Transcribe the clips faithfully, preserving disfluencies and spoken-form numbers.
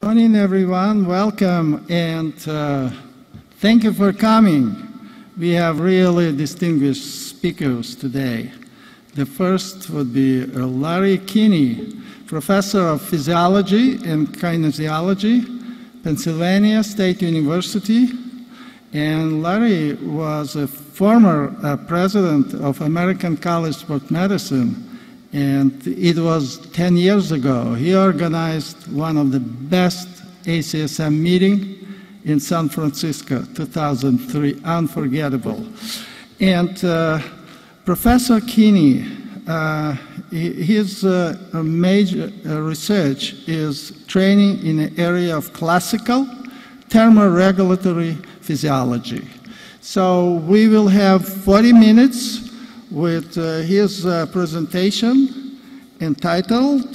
Good morning, everyone. Welcome, and uh, thank you for coming. We have really distinguished speakers today. The first would be uh, Larry Kenney, professor of physiology and kinesiology, Pennsylvania State University. And Larry was a former uh, president of American College of Sports Medicine. And it was ten years ago. He organized one of the best A C S M meetings in San Francisco, two thousand three, unforgettable. And uh, Professor Kenney, uh, his uh, major research is training in the area of classical thermoregulatory physiology. So we will have forty minutes with uh, his uh, presentation entitled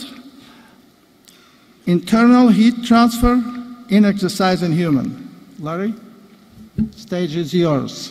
Internal Heat Transfer in Exercise in Human. Larry, stage is yours.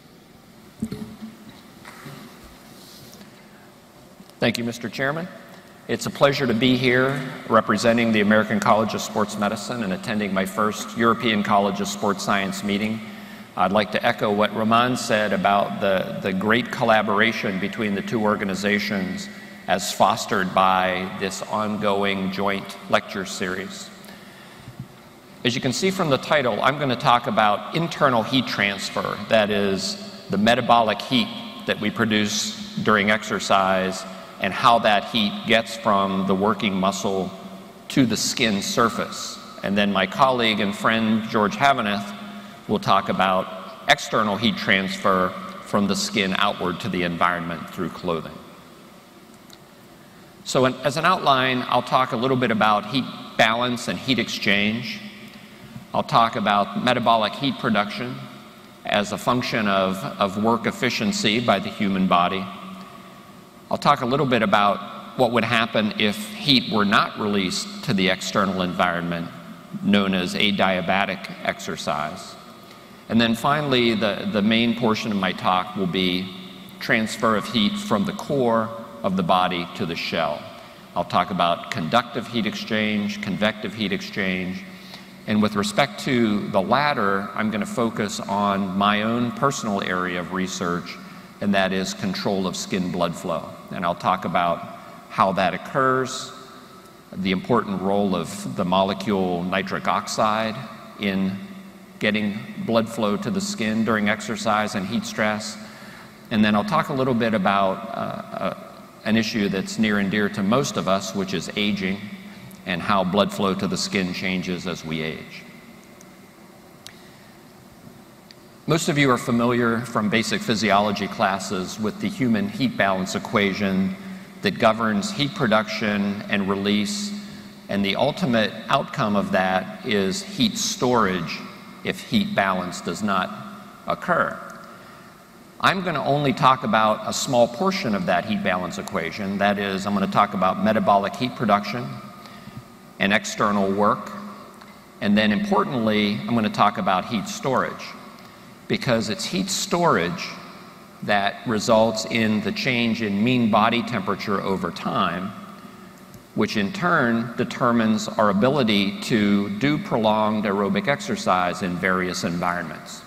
Thank you, Mister Chairman. It's a pleasure to be here representing the American College of Sports Medicine and attending my first European College of Sports Science meeting. I'd like to echo what Roman said about the, the great collaboration between the two organizations as fostered by this ongoing joint lecture series. As you can see from the title, I'm going to talk about internal heat transfer, that is, the metabolic heat that we produce during exercise and how that heat gets from the working muscle to the skin surface. And then my colleague and friend George Havaneth will talk about external heat transfer from the skin outward to the environment through clothing. So in, as an outline, I'll talk a little bit about heat balance and heat exchange. I'll talk about metabolic heat production as a function of, of work efficiency by the human body. I'll talk a little bit about what would happen if heat were not released to the external environment, known as adiabatic exercise. And then finally, the, the main portion of my talk will be transfer of heat from the core of the body to the shell. I'll talk about conductive heat exchange, convective heat exchange, and with respect to the latter, I'm going to focus on my own personal area of research, and that is control of skin blood flow. And I'll talk about how that occurs, the important role of the molecule nitric oxide in getting blood flow to the skin during exercise and heat stress. And then I'll talk a little bit about uh, uh, an issue that's near and dear to most of us, which is aging, and how blood flow to the skin changes as we age. Most of you are familiar from basic physiology classes with the human heat balance equation that governs heat production and release, and the ultimate outcome of that is heat storage if heat balance does not occur. I'm going to only talk about a small portion of that heat balance equation. That is, I'm going to talk about metabolic heat production and external work. And then importantly, I'm going to talk about heat storage, because it's heat storage that results in the change in mean body temperature over time, which in turn determines our ability to do prolonged aerobic exercise in various environments.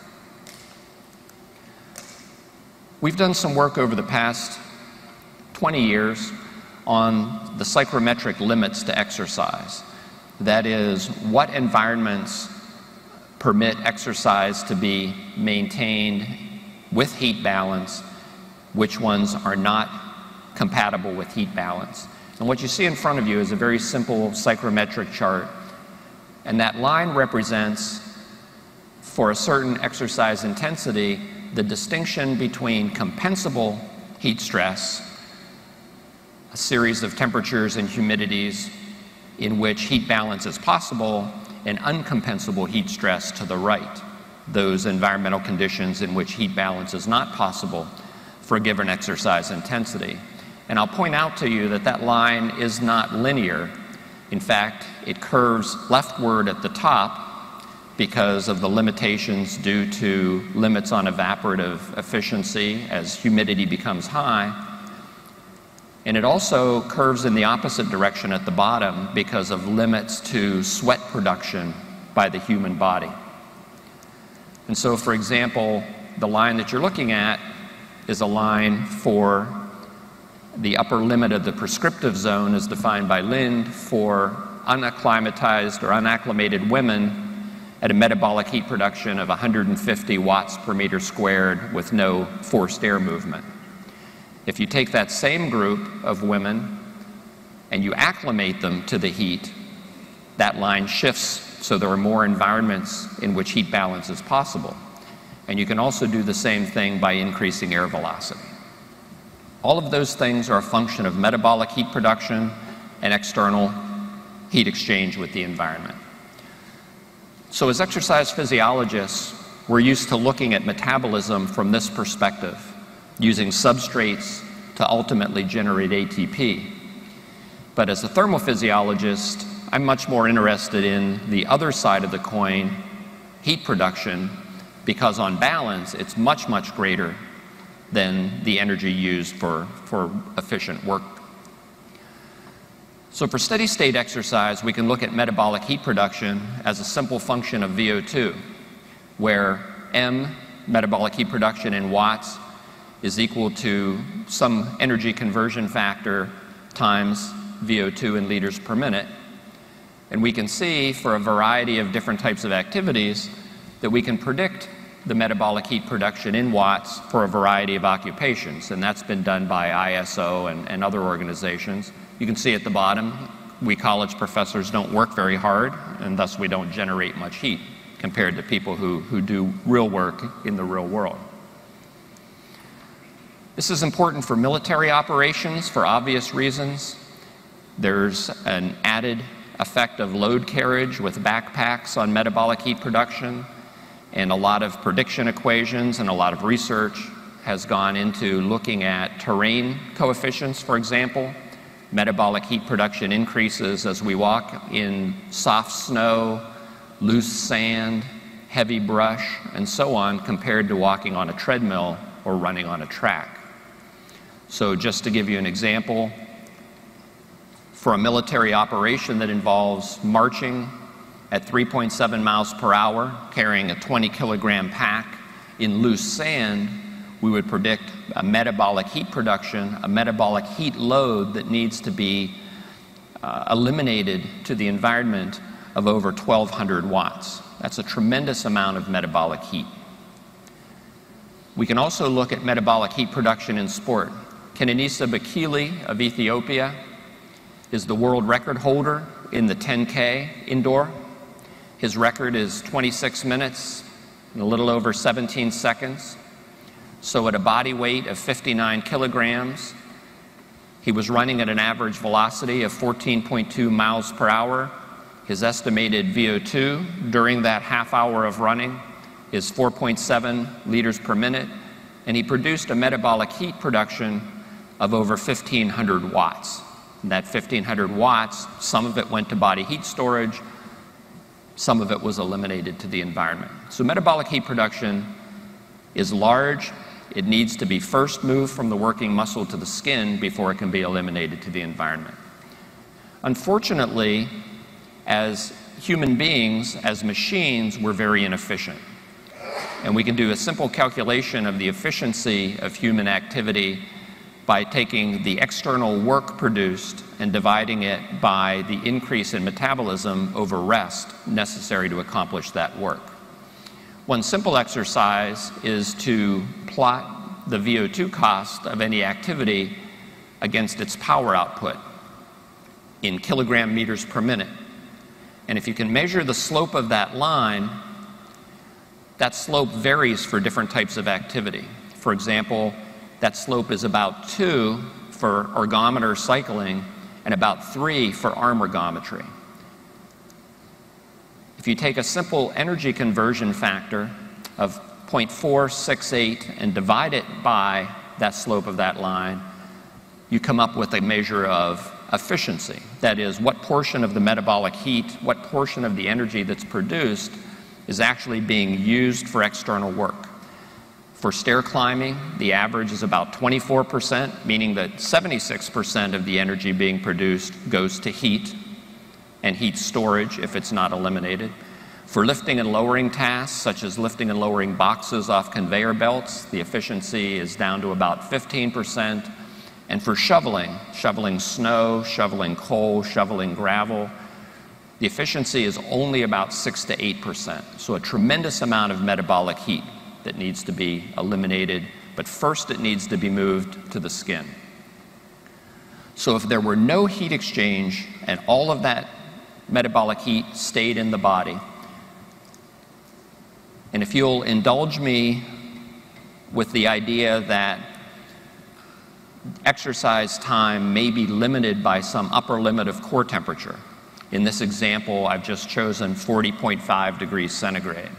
We've done some work over the past twenty years on the psychrometric limits to exercise. That is, what environments permit exercise to be maintained with heat balance, which ones are not compatible with heat balance. And what you see in front of you is a very simple psychrometric chart, and that line represents, for a certain exercise intensity, the distinction between compensable heat stress, a series of temperatures and humidities in which heat balance is possible, and uncompensable heat stress to the right, those environmental conditions in which heat balance is not possible for a given exercise intensity. And I'll point out to you that that line is not linear. In fact, it curves leftward at the top because of the limitations due to limits on evaporative efficiency as humidity becomes high. And it also curves in the opposite direction at the bottom because of limits to sweat production by the human body. And so, for example, the line that you're looking at is a line for the upper limit of the prescriptive zone as defined by Lind for unacclimatized or unacclimated women at a metabolic heat production of one hundred fifty watts per meter squared with no forced air movement. If you take that same group of women and you acclimate them to the heat, that line shifts so there are more environments in which heat balance is possible. And you can also do the same thing by increasing air velocity. All of those things are a function of metabolic heat production and external heat exchange with the environment. So as exercise physiologists, we're used to looking at metabolism from this perspective, using substrates to ultimately generate A T P. But as a thermophysiologist, I'm much more interested in the other side of the coin, heat production, because on balance, it's much, much greater than the energy used for, for efficient work. So for steady state exercise, we can look at metabolic heat production as a simple function of V O two, where M, metabolic heat production in watts, is equal to some energy conversion factor times V O two in liters per minute. And we can see for a variety of different types of activities that we can predict the metabolic heat production in watts for a variety of occupations. And that's been done by I S O and, and other organizations. You can see at the bottom, we college professors don't work very hard, and thus we don't generate much heat compared to people who, who do real work in the real world. This is important for military operations for obvious reasons. There's an added effect of load carriage with backpacks on metabolic heat production, and a lot of prediction equations and a lot of research has gone into looking at terrain coefficients, for example. Metabolic heat production increases as we walk in soft snow, loose sand, heavy brush, and so on, compared to walking on a treadmill or running on a track. So just to give you an example, for a military operation that involves marching at three point seven miles per hour, carrying a twenty kilogram pack in loose sand, we would predict a metabolic heat production, a metabolic heat load that needs to be uh, eliminated to the environment of over twelve hundred watts. That's a tremendous amount of metabolic heat. We can also look at metabolic heat production in sport. Kenenisa Bekele of Ethiopia is the world record holder in the ten K indoor. His record is twenty-six minutes and a little over seventeen seconds. So at a body weight of fifty-nine kilograms, he was running at an average velocity of fourteen point two miles per hour. His estimated V O two during that half hour of running is four point seven liters per minute, and he produced a metabolic heat production of over fifteen hundred watts. And that fifteen hundred watts, some of it went to body heat storage, some of it was eliminated to the environment. So metabolic heat production is large. It needs to be first moved from the working muscle to the skin before it can be eliminated to the environment. Unfortunately, as human beings, as machines, we're very inefficient. And we can do a simple calculation of the efficiency of human activity by taking the external work produced and dividing it by the increase in metabolism over rest necessary to accomplish that work. One simple exercise is to plot the V O two cost of any activity against its power output in kilogram meters per minute. And if you can measure the slope of that line, that slope varies for different types of activity. For example, that slope is about two for ergometer cycling and about three for arm ergometry. If you take a simple energy conversion factor of zero point four six eight and divide it by that slope of that line, you come up with a measure of efficiency. That is, what portion of the metabolic heat, what portion of the energy that's produced is actually being used for external work. For stair climbing, the average is about twenty-four percent, meaning that seventy-six percent of the energy being produced goes to heat and heat storage if it's not eliminated. For lifting and lowering tasks, such as lifting and lowering boxes off conveyor belts, the efficiency is down to about fifteen percent. And for shoveling, shoveling snow, shoveling coal, shoveling gravel, the efficiency is only about six to eight percent. So a tremendous amount of metabolic heat that needs to be eliminated, but first it needs to be moved to the skin. So if there were no heat exchange and all of that metabolic heat stayed in the body, and if you'll indulge me with the idea that exercise time may be limited by some upper limit of core temperature. In this example, I've just chosen forty point five degrees centigrade.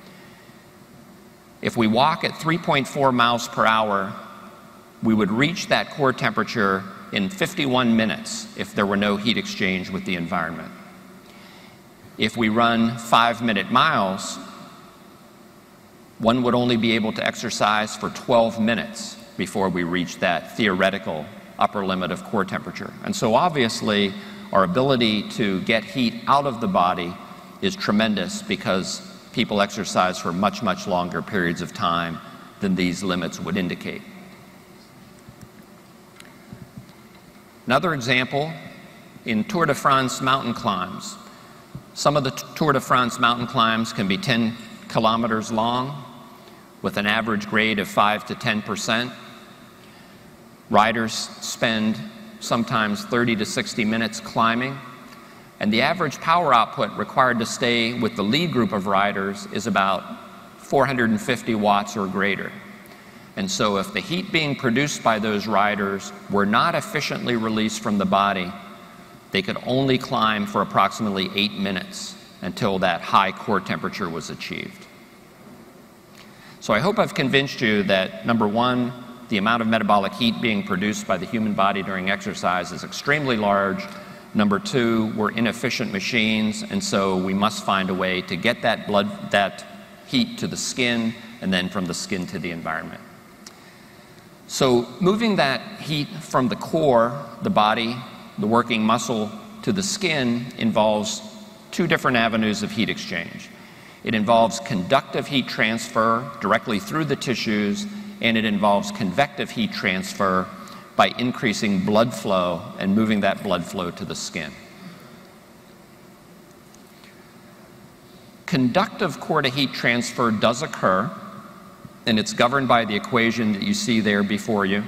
If we walk at three point four miles per hour, we would reach that core temperature in fifty-one minutes if there were no heat exchange with the environment. If we run five-minute miles, one would only be able to exercise for twelve minutes before we reach that theoretical upper limit of core temperature. And so obviously, our ability to get heat out of the body is tremendous because people exercise for much, much longer periods of time than these limits would indicate. Another example, in Tour de France mountain climbs. Some of the Tour de France mountain climbs can be ten kilometers long with an average grade of five to ten percent. Riders spend sometimes thirty to sixty minutes climbing, and the average power output required to stay with the lead group of riders is about four hundred fifty watts or greater. And so if the heat being produced by those riders were not efficiently released from the body, they could only climb for approximately eight minutes until that high core temperature was achieved. So I hope I've convinced you that, number one, the amount of metabolic heat being produced by the human body during exercise is extremely large. Number two, we're inefficient machines, and so we must find a way to get that blood, that heat to the skin, and then from the skin to the environment. So moving that heat from the core, the body, the working muscle, to the skin involves two different avenues of heat exchange. It involves conductive heat transfer directly through the tissues, and it involves convective heat transfer by increasing blood flow and moving that blood flow to the skin. Conductive core-to-heat transfer does occur, and it's governed by the equation that you see there before you.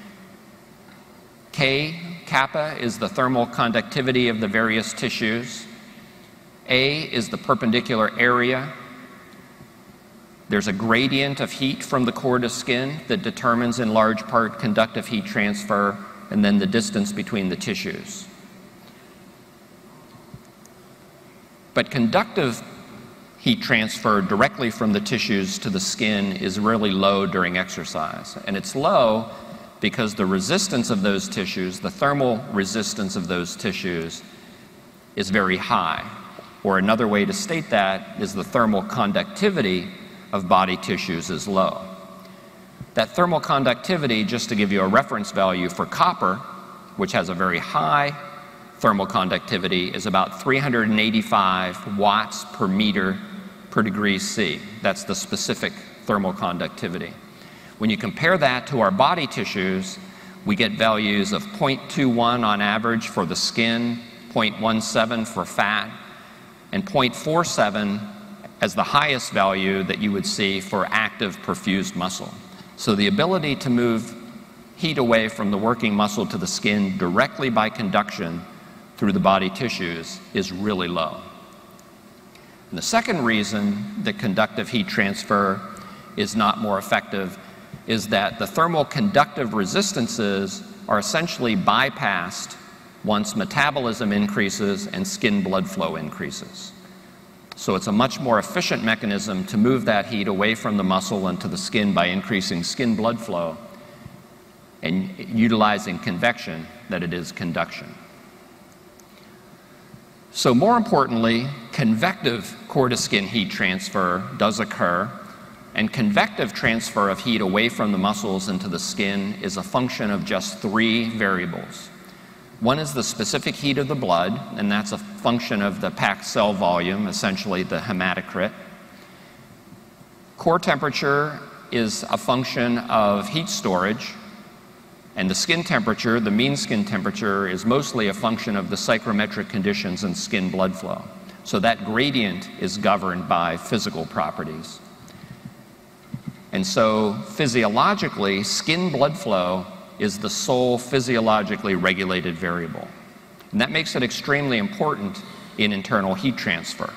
K, kappa, is the thermal conductivity of the various tissues. A is the perpendicular area. There's a gradient of heat from the core to skin that determines in large part conductive heat transfer, and then the distance between the tissues. But conductive heat transfer directly from the tissues to the skin is really low during exercise. And it's low because the resistance of those tissues, the thermal resistance of those tissues, is very high. Or another way to state that is the thermal conductivity of body tissues is low. That thermal conductivity, just to give you a reference value for copper, which has a very high thermal conductivity, is about three hundred eighty-five watts per meter per degree C. That's the specific thermal conductivity. When you compare that to our body tissues, we get values of zero point two one on average for the skin, zero point one seven for fat, and zero point four seven as the highest value that you would see for active perfused muscle. So the ability to move heat away from the working muscle to the skin directly by conduction through the body tissues is really low. And the second reason that conductive heat transfer is not more effective is that the thermal conductive resistances are essentially bypassed once metabolism increases and skin blood flow increases. So it's a much more efficient mechanism to move that heat away from the muscle and to the skin by increasing skin blood flow and utilizing convection than it is conduction. So more importantly, convective core-to-skin heat transfer does occur, And convective transfer of heat away from the muscles into the skin is a function of just three variables. One is the specific heat of the blood, and that's a function of the packed cell volume, essentially the hematocrit. Core temperature is a function of heat storage, and the skin temperature, the mean skin temperature, is mostly a function of the psychrometric conditions in skin blood flow. So that gradient is governed by physical properties. And so physiologically, skin blood flow is the sole physiologically regulated variable. And that makes it extremely important in internal heat transfer.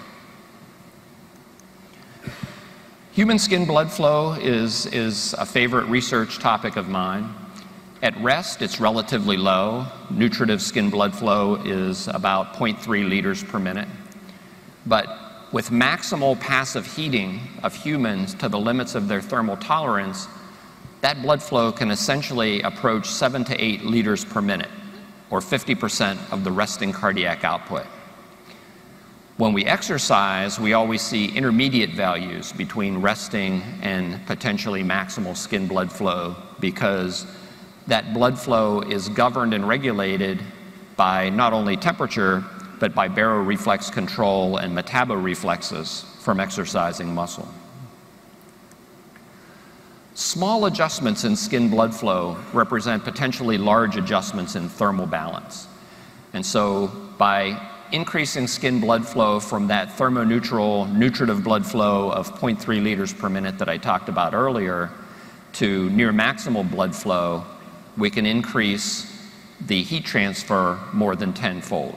Human skin blood flow is, is a favorite research topic of mine. At rest, it's relatively low. Nutritive skin blood flow is about zero point three liters per minute. But with maximal passive heating of humans to the limits of their thermal tolerance, that blood flow can essentially approach seven to eight liters per minute, or fifty percent of the resting cardiac output. When we exercise, we always see intermediate values between resting and potentially maximal skin blood flow, because that blood flow is governed and regulated by not only temperature, but by baroreflex control and metaboreflexes from exercising muscle. Small adjustments in skin blood flow represent potentially large adjustments in thermal balance. And so by increasing skin blood flow from that thermoneutral nutritive blood flow of zero point three liters per minute that I talked about earlier to near maximal blood flow, we can increase the heat transfer more than tenfold.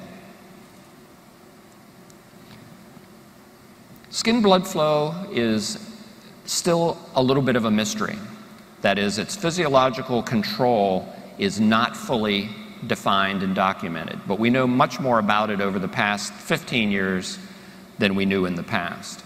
Skin blood flow is still a little bit of a mystery. That is, its physiological control is not fully defined and documented, but we know much more about it over the past fifteen years than we knew in the past.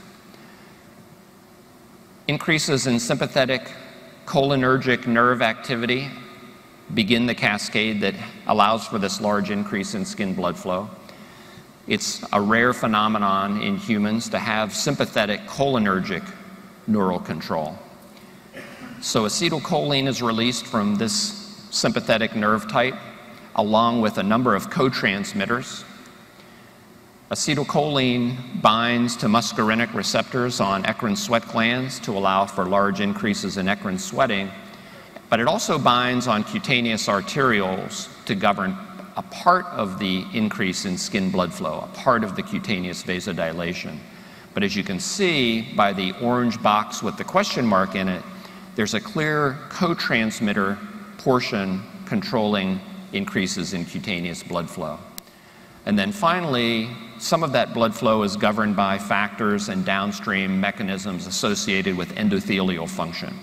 Increases in sympathetic cholinergic nerve activity begin the cascade that allows for this large increase in skin blood flow. It's a rare phenomenon in humans to have sympathetic cholinergic neural control. So acetylcholine is released from this sympathetic nerve type, along with a number of co-transmitters. Acetylcholine binds to muscarinic receptors on eccrine sweat glands to allow for large increases in eccrine sweating, but it also binds on cutaneous arterioles to govern a part of the increase in skin blood flow, a part of the cutaneous vasodilation. But as you can see by the orange box with the question mark in it, there's a clear co-transmitter portion controlling increases in cutaneous blood flow. And then finally, some of that blood flow is governed by factors and downstream mechanisms associated with endothelial function.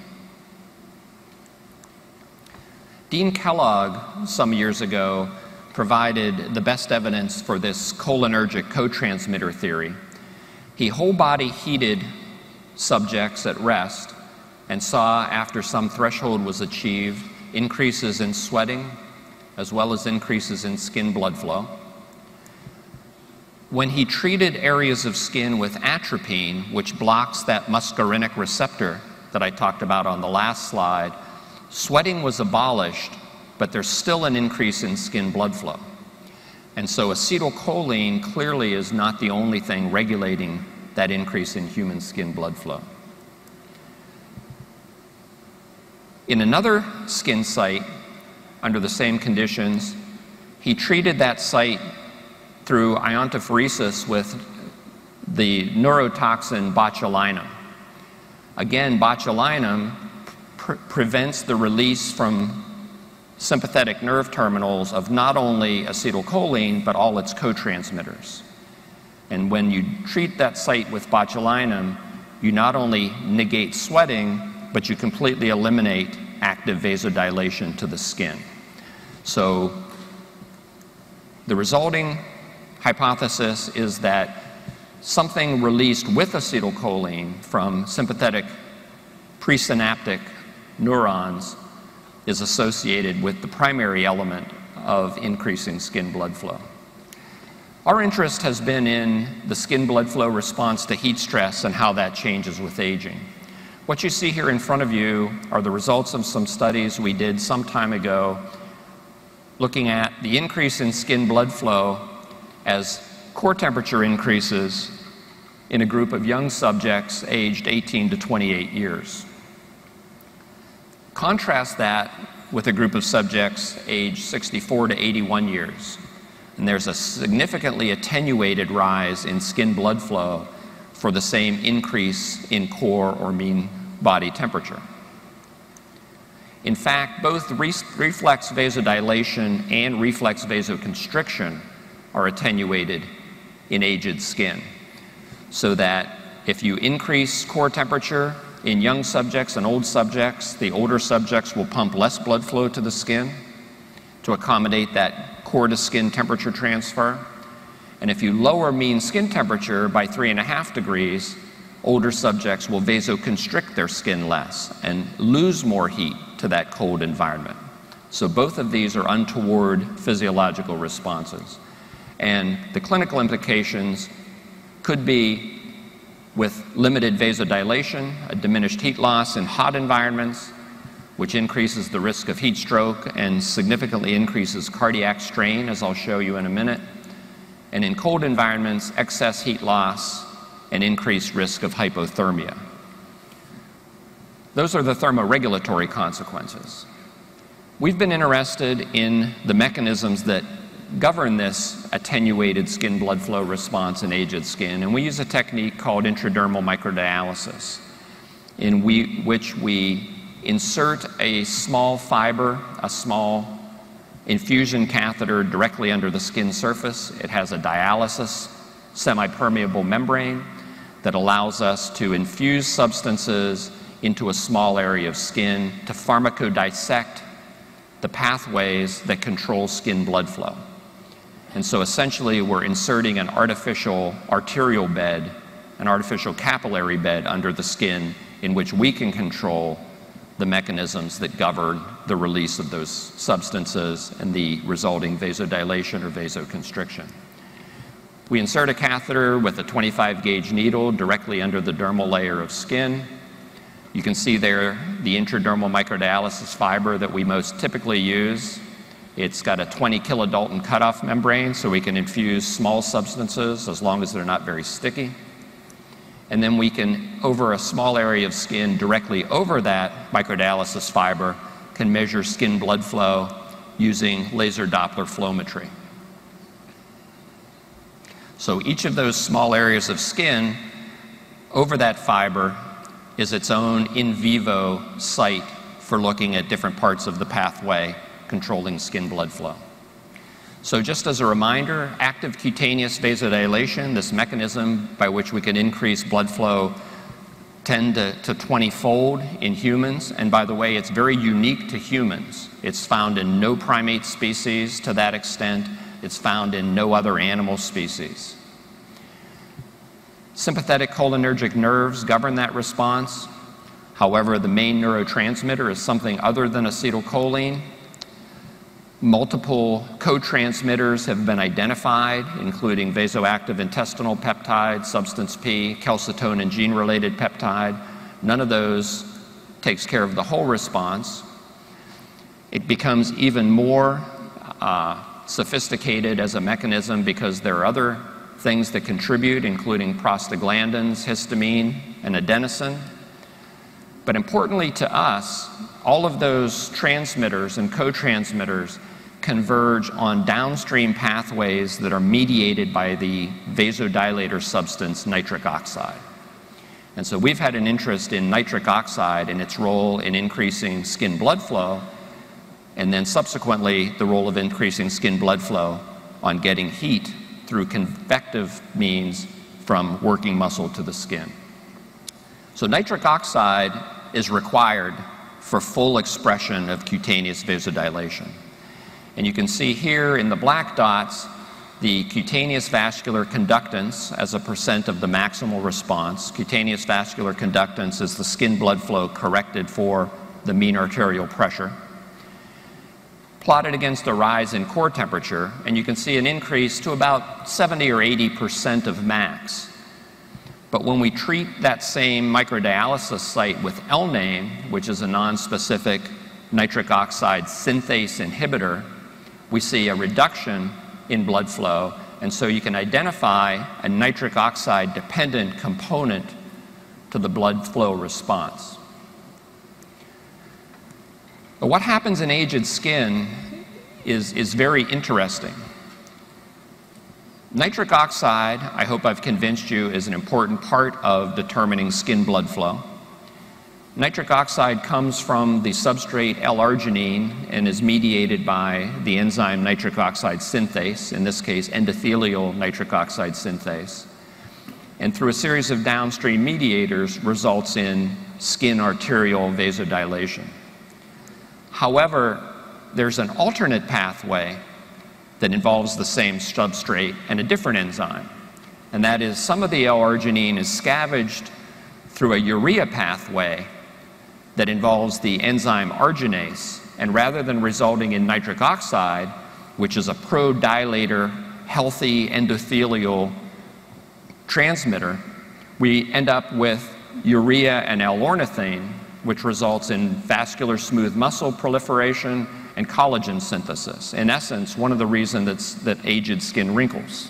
Dean Kellogg, some years ago, provided the best evidence for this cholinergic co-transmitter theory. He whole body heated subjects at rest and saw, after some threshold was achieved, increases in sweating as well as increases in skin blood flow. When he treated areas of skin with atropine, which blocks that muscarinic receptor that I talked about on the last slide, sweating was abolished, but there's still an increase in skin blood flow. And so acetylcholine clearly is not the only thing regulating that increase in human skin blood flow. In another skin site, under the same conditions, he treated that site through iontophoresis with the neurotoxin botulinum. Again, botulinum pre prevents the release from sympathetic nerve terminals of not only acetylcholine, but all its co-transmitters. And when you treat that site with botulinum, you not only negate sweating, but you completely eliminate active vasodilation to the skin. So the resulting hypothesis is that something released with acetylcholine from sympathetic presynaptic neurons is associated with the primary element of increasing skin blood flow. Our interest has been in the skin blood flow response to heat stress and how that changes with aging. What you see here in front of you are the results of some studies we did some time ago looking at the increase in skin blood flow as core temperature increases in a group of young subjects aged eighteen to twenty-eight years. Contrast that with a group of subjects aged sixty-four to eighty-one years, and there's a significantly attenuated rise in skin blood flow for the same increase in core or mean body temperature. In fact, both re reflex vasodilation and reflex vasoconstriction are attenuated in aged skin, so that if you increase core temperature in young subjects and old subjects, the older subjects will pump less blood flow to the skin to accommodate that core to skin temperature transfer. And if you lower mean skin temperature by three and a half degrees, older subjects will vasoconstrict their skin less and lose more heat to that cold environment. So both of these are untoward physiological responses. And the clinical implications could be with limited vasodilation, a diminished heat loss in hot environments, which increases the risk of heat stroke and significantly increases cardiac strain, as I'll show you in a minute. And in cold environments, excess heat loss and increased risk of hypothermia. Those are the thermoregulatory consequences. We've been interested in the mechanisms that govern this attenuated skin blood flow response in aged skin, and we use a technique called intradermal microdialysis, in we, which we insert a small fiber, a small infusion catheter directly under the skin surface. It has a dialysis semi-permeable membrane that allows us to infuse substances into a small area of skin to pharmacodissect the pathways that control skin blood flow. And so essentially we're inserting an artificial arterial bed, an artificial capillary bed under the skin in which we can control the mechanisms that govern the release of those substances and the resulting vasodilation or vasoconstriction. We insert a catheter with a twenty-five gauge needle directly under the dermal layer of skin. You can see there the intradermal microdialysis fiber that we most typically use. It's got a twenty kilodalton cutoff membrane, so we can infuse small substances as long as they're not very sticky. And then we can, over a small area of skin directly over that microdialysis fiber, can measure skin blood flow using laser Doppler flowmetry. So each of those small areas of skin over that fiber is its own in vivo site for looking at different parts of the pathway controlling skin blood flow. So just as a reminder, active cutaneous vasodilation, this mechanism by which we can increase blood flow ten to twenty fold in humans, and by the way, it's very unique to humans. It's found in no primate species to that extent. It's found in no other animal species. Sympathetic cholinergic nerves govern that response. However, the main neurotransmitter is something other than acetylcholine. Multiple co-transmitters have been identified, including vasoactive intestinal peptide, substance P, calcitonin gene-related peptide. None of those takes care of the whole response. It becomes even more uh, sophisticated as a mechanism because there are other things that contribute, including prostaglandins, histamine, and adenosine. But importantly to us, all of those transmitters and co-transmitters converge on downstream pathways that are mediated by the vasodilator substance nitric oxide. And so we've had an interest in nitric oxide and its role in increasing skin blood flow, and then subsequently the role of increasing skin blood flow on getting heat through convective means from working muscle to the skin. So nitric oxide is required for full expression of cutaneous vasodilation. And you can see here in the black dots the cutaneous vascular conductance as a percent of the maximal response. Cutaneous vascular conductance is the skin blood flow corrected for the mean arterial pressure, plotted against a rise in core temperature, and you can see an increase to about seventy or eighty percent of max. But when we treat that same microdialysis site with L NAME, which is a non-specific nitric oxide synthase inhibitor, we see a reduction in blood flow, and so you can identify a nitric oxide dependent component to the blood flow response. But what happens in aged skin is, is very interesting. Nitric oxide, I hope I've convinced you, is an important part of determining skin blood flow. Nitric oxide comes from the substrate L-arginine and is mediated by the enzyme nitric oxide synthase, in this case endothelial nitric oxide synthase, and through a series of downstream mediators results in skin arterial vasodilation. However, there's an alternate pathway that involves the same substrate and a different enzyme, and that is some of the L-arginine is scavenged through a urea pathway that involves the enzyme arginase, and rather than resulting in nitric oxide, which is a pro-dilator, healthy endothelial transmitter, we end up with urea and L-ornithine, which results in vascular smooth muscle proliferation and collagen synthesis. In essence, one of the reasons that's, that aged skin wrinkles.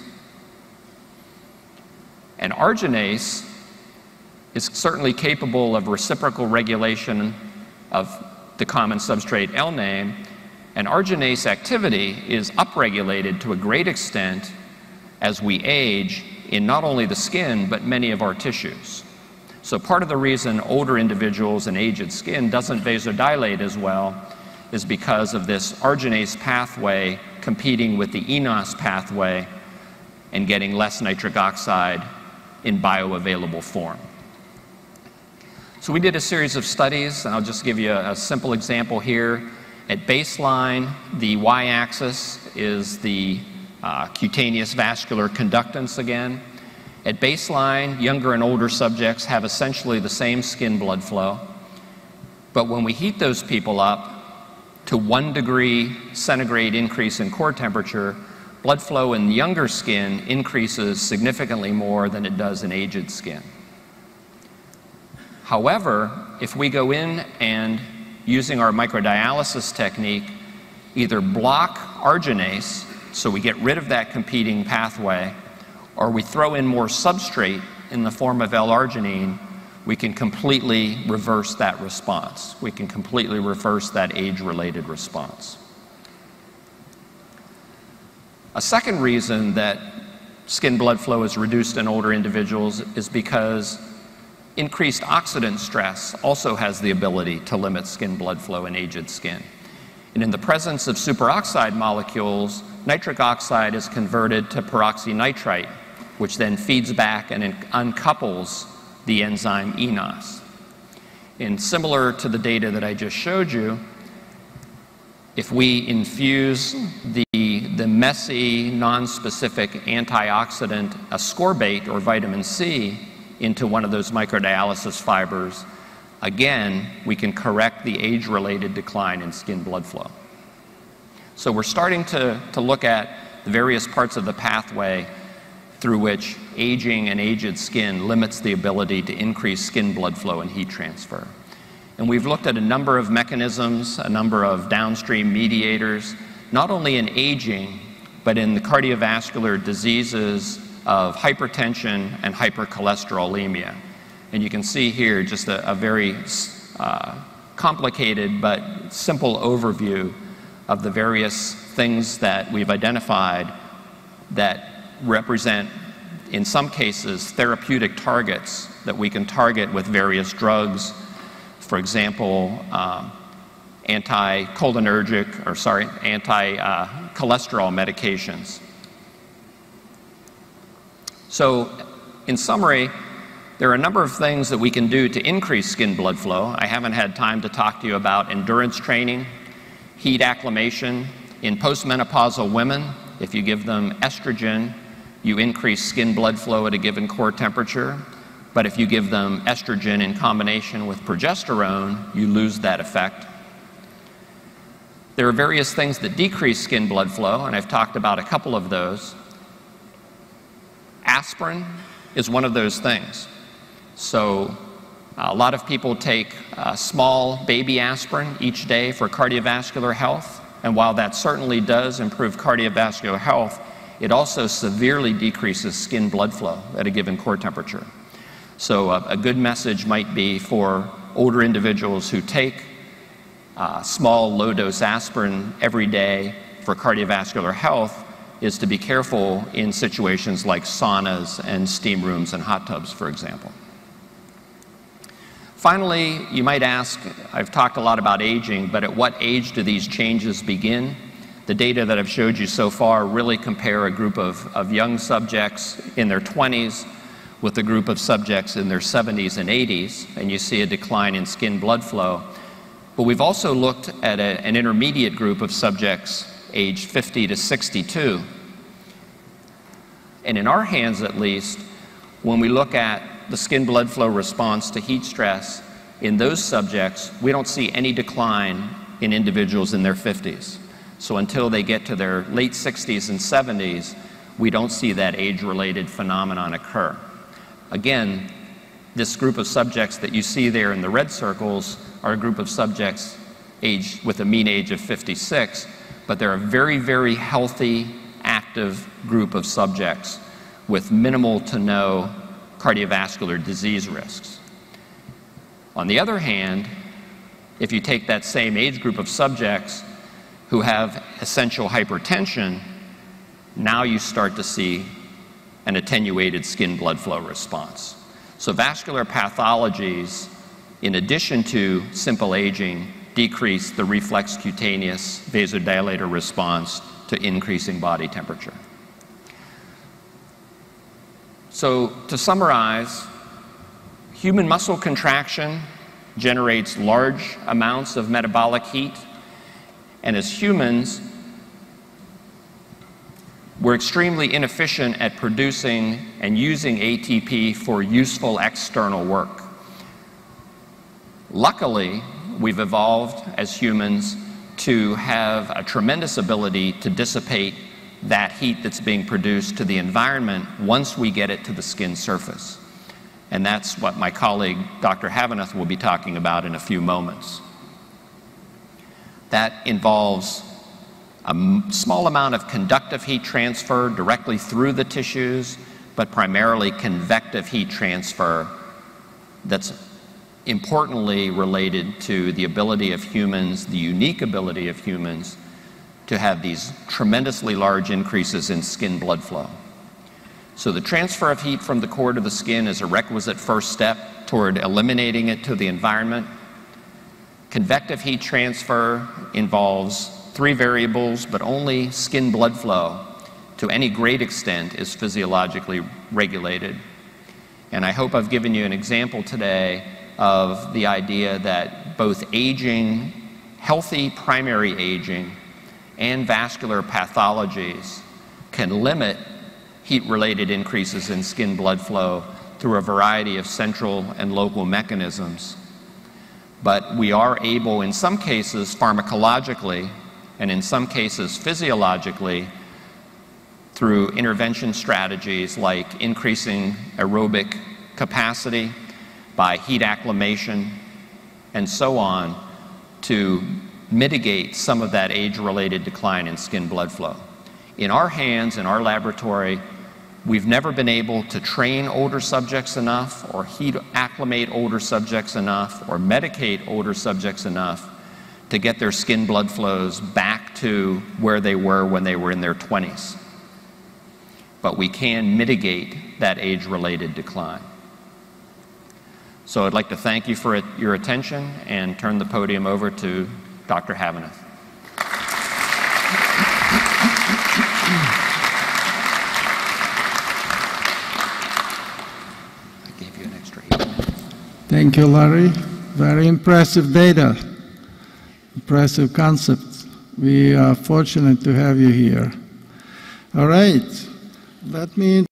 And arginase is certainly capable of reciprocal regulation of the common substrate L NAME, and arginase activity is upregulated to a great extent as we age in not only the skin, but many of our tissues. So part of the reason older individuals and aged skin doesn't vasodilate as well is because of this arginase pathway competing with the enos pathway and getting less nitric oxide in bioavailable form. So we did a series of studies, and I'll just give you a, a simple example here. At baseline, the y-axis is the uh, cutaneous vascular conductance again. At baseline, younger and older subjects have essentially the same skin blood flow, but when we heat those people up to one degree centigrade increase in core temperature, blood flow in younger skin increases significantly more than it does in aged skin. However, if we go in and, using our microdialysis technique, either block arginase, so we get rid of that competing pathway, or we throw in more substrate in the form of L-arginine, we can completely reverse that response. We can completely reverse that age-related response. A second reason that skin blood flow is reduced in older individuals is because increased oxidant stress also has the ability to limit skin blood flow in aged skin. And in the presence of superoxide molecules, nitric oxide is converted to peroxynitrite, which then feeds back and uncouples the enzyme enos. And similar to the data that I just showed you, if we infuse the, the messy, non-specific antioxidant ascorbate or vitamin C into one of those microdialysis fibers, again, we can correct the age-related decline in skin blood flow. So we're starting to, to look at the various parts of the pathway through which aging and aged skin limits the ability to increase skin blood flow and heat transfer. And we've looked at a number of mechanisms, a number of downstream mediators, not only in aging, but in the cardiovascular diseases of hypertension and hypercholesterolemia. And you can see here just a, a very uh, complicated but simple overview of the various things that we've identified that represent, in some cases, therapeutic targets that we can target with various drugs. For example, um, anti-cholinergic, or sorry, anti-cholesterol uh, medications. So, in summary, there are a number of things that we can do to increase skin blood flow. I haven't had time to talk to you about endurance training, heat acclimation. In postmenopausal women, if you give them estrogen, you increase skin blood flow at a given core temperature. But if you give them estrogen in combination with progesterone, you lose that effect. There are various things that decrease skin blood flow, and I've talked about a couple of those. Aspirin is one of those things. So a lot of people take a small baby aspirin each day for cardiovascular health, and while that certainly does improve cardiovascular health, it also severely decreases skin blood flow at a given core temperature. So a, a good message might be for older individuals who take uh, small low-dose aspirin every day for cardiovascular health is to be careful in situations like saunas and steam rooms and hot tubs, for example. Finally, you might ask, I've talked a lot about aging, but at what age do these changes begin? The data that I've showed you so far really compare a group of, of young subjects in their twenties with a group of subjects in their seventies and eighties, and you see a decline in skin blood flow. But we've also looked at a, an intermediate group of subjects aged fifty to sixty-two. And in our hands, at least, when we look at the skin blood flow response to heat stress, in those subjects, we don't see any decline in individuals in their fifties. So until they get to their late sixties and seventies, we don't see that age-related phenomenon occur. Again, this group of subjects that you see there in the red circles are a group of subjects aged with a mean age of fifty-six, but they're a very, very healthy, active group of subjects with minimal to no cardiovascular disease risks. On the other hand, if you take that same age group of subjects who have essential hypertension, now you start to see an attenuated skin blood flow response. So vascular pathologies, in addition to simple aging, decrease the reflex cutaneous vasodilator response to increasing body temperature. So to summarize, human muscle contraction generates large amounts of metabolic heat, and as humans, we're extremely inefficient at producing and using A T P for useful external work. Luckily, we've evolved as humans to have a tremendous ability to dissipate that heat that's being produced to the environment once we get it to the skin surface. And that's what my colleague, Doctor Havenath, will be talking about in a few moments. That involves a small amount of conductive heat transfer directly through the tissues, but primarily convective heat transfer that's importantly related to the ability of humans, the unique ability of humans, to have these tremendously large increases in skin blood flow. So the transfer of heat from the core to the skin is a requisite first step toward eliminating it to the environment. Convective heat transfer involves three variables, but only skin blood flow, to any great extent, is physiologically regulated. And I hope I've given you an example today of the idea that both aging, healthy primary aging, and vascular pathologies can limit heat-related increases in skin blood flow through a variety of central and local mechanisms. But we are able, in some cases pharmacologically, and in some cases physiologically, through intervention strategies like increasing aerobic capacity, by heat acclimation, and so on, to mitigate some of that age-related decline in skin blood flow. In our hands, in our laboratory, we've never been able to train older subjects enough, or heat acclimate older subjects enough, or medicate older subjects enough to get their skin blood flows back to where they were when they were in their twenties. But we can mitigate that age-related decline. So I'd like to thank you for your attention and turn the podium over to Doctor Havenath. I gave you an extra eight minutes. Thank you, Larry. Very impressive data, impressive concepts. We are fortunate to have you here. All right, let me